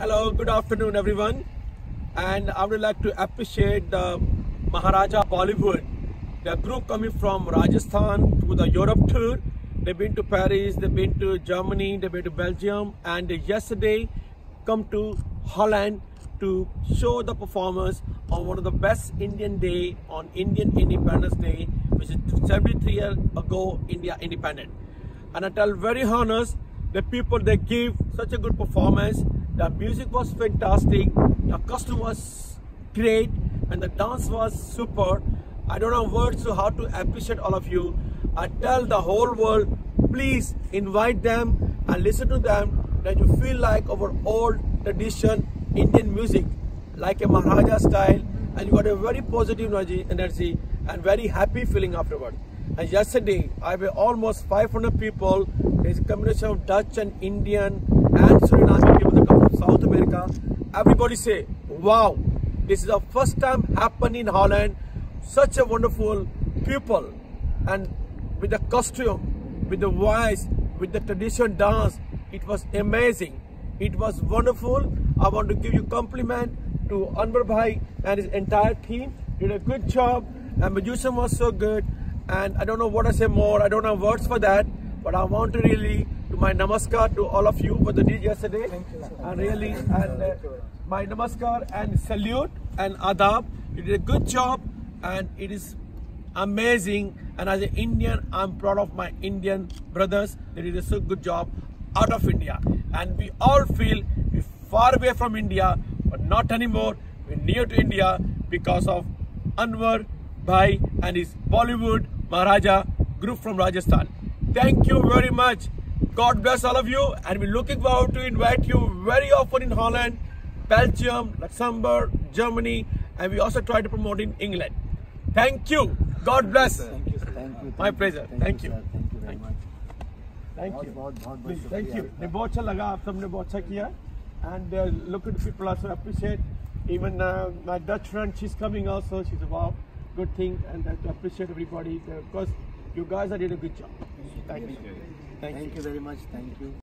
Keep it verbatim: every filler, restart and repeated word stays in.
Hello, good afternoon everyone, and I would like to appreciate the Maharaja Bollywood, the group coming from Rajasthan to the Europe tour. They've been to Paris, they've been to Germany, they've been to Belgium, and yesterday come to Holland to show the performance on one of the best Indian day on Indian Independence Day, which is seventy-three years ago India independent. And I tell very honest, the people they give such a good performance. The music was fantastic, the costume was great, and the dance was super. I don't have words to how to appreciate all of you. I tell the whole world, please invite them and listen to them, that you feel like our old tradition Indian music, like a Maharaja style, and you got a very positive energy, energy and very happy feeling afterward. And yesterday, I have almost five hundred people. It's a combination of Dutch and Indian and Suriname people that come from South America. Everybody say, wow, this is the first time happened in Holland. Such a wonderful people, and with the costume, with the voice, with the traditional dance, it was amazing. It was wonderful. I want to give you compliment to Anwar Bhai and his entire team. Did a good job, and musician was so good. And I don't know what I say more. I don't have words for that. But I want to really do my namaskar to all of you for the did yesterday. And really, and uh, my namaskar and salute and adab. You did a good job, and it is amazing. And as an Indian, I'm proud of my Indian brothers. They did a so good job out of India. And we all feel we're far away from India, but not anymore. We're near to India because of Anwar Bhai and his Bollywood Maharaja group from Rajasthan. Thank you very much. God bless all of you, and we're looking forward to invite you very often in Holland, Belgium, Luxembourg, Germany, and we also try to promote in England. Thank you. God bless. Thank you. Thank you. My pleasure. Thank, thank you. you. Thank you very much. Thank you. बहुत बहुत Please, बहुत thank you. ने बहुत अच्छा लगा, आप सबने बहुत अच्छा किया, and uh, look at the people also appreciate. Even uh, my Dutch friend, she's coming also. She's a wow, good thing, and uh, to appreciate everybody because you guys are did a good job. Thank you. Thank, Thank you. you very much. Thank you.